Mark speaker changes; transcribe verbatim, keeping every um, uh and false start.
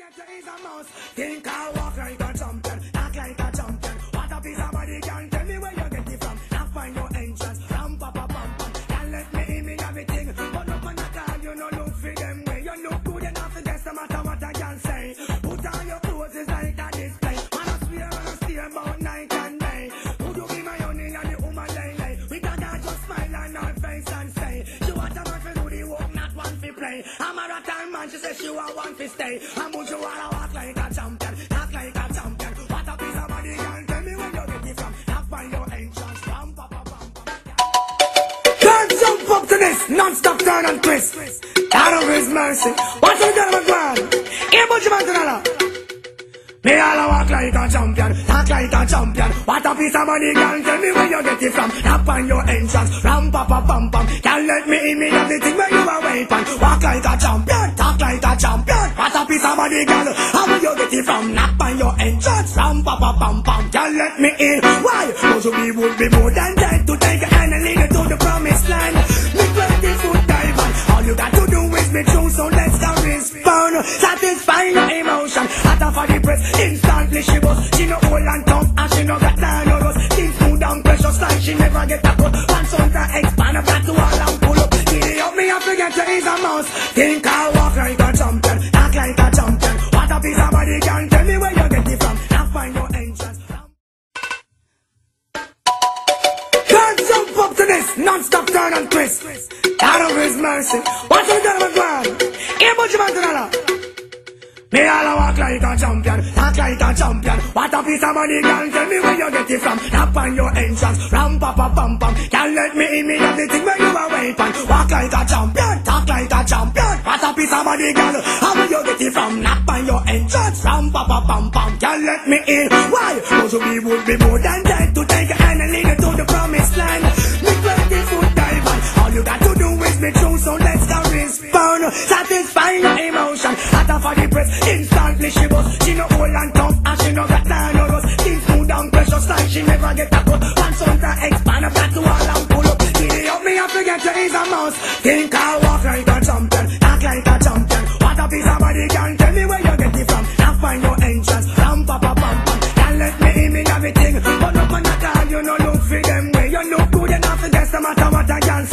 Speaker 1: forget to ease a mouse. Think I walk like a champion, act like a champion. What a piece of body, can tell me where you get it from. Now find your entrance, ram pa pa pam pam. Can't let me in me everything, but no man at all, you know look for them way. You look good enough to guess no matter what I can say. Put on your clothes, it's like a display. Man I swear, man I steer about night and day. Would you be my honey and the woman lay lay? We got that just smile on our face and say, she want a man for do the work, not one for play. I'm a rotten man, she says she want one for stay. I'm going to wanna walk like a champion, act like a champion. What a piece of body, girl, tell me where you get it from. Not by your entrance, ram pa pa pam pam. Can't jump up to this, non-stop turn and twist. Out of his mercy, what's the girl of God? Here, bunch of man to me all walk like a champion, talk like a champion. What a piece of money, girl, tell me where you get it from. Tap on your entrance, ram pa pa pam pam. Can't let me in me everything where you are waiting. Walk like a champion, talk like a champion. What a piece of money, girl, how will you get it from? Tap on your entrance, ram pa pa pam pam. Can't let me in, why? Cause we would be more than dead to take your hand and lead you to the promised land. Me twenty foot dive, all you got to do is be true, so let's go respond. Satisfy your emotion, at a for the press. Instantly she was, she no old and tough and she no got down no rust. Things smooth and precious like she never get a cut. Pants on to expand, I've got to all and pull up. Giddy up me, I forget to ease a mouse. Think I walk like a champion, act like a champion. What a piece of body, can tell me where you get it from. Now find your entrance. Can't jump up to this, non-stop turn and twist. Out of his mercy, what's the girl of God? Here, bunch of man to the me all walk like a champion, talk like a champion. What a piece of money, girl, tell me where you get it from. Tap on your entrance, ram pa pa pam pam. Can't let me in me everything where you are waiting. Walk like a champion, talk like a champion. What a piece of money, girl, how will you get it from? Tap on your entrance, ram pa pa pam pam. Can't let me in, why? Cause we would be more than dead to take your hand and lead you to the promised land. Me twenty foot dive, all you got to do is be true, so let's go respond. Satisfy your emotion, at a for the press. Instantly she was, she no old and tough and she no got down no rust. Things smooth and precious like she never get a cut. Pants on to expand, I've got to all and pull up. Giddy up me, I forget to ease a mouse. Think I walk like a champion, act like a champion. What a piece of body, can tell me where you get it from. Now find your entrance, ram pa pa pam pam. Can't let me in me everything, but no man at all, you no look for them way. You look good enough to guess no matter what I can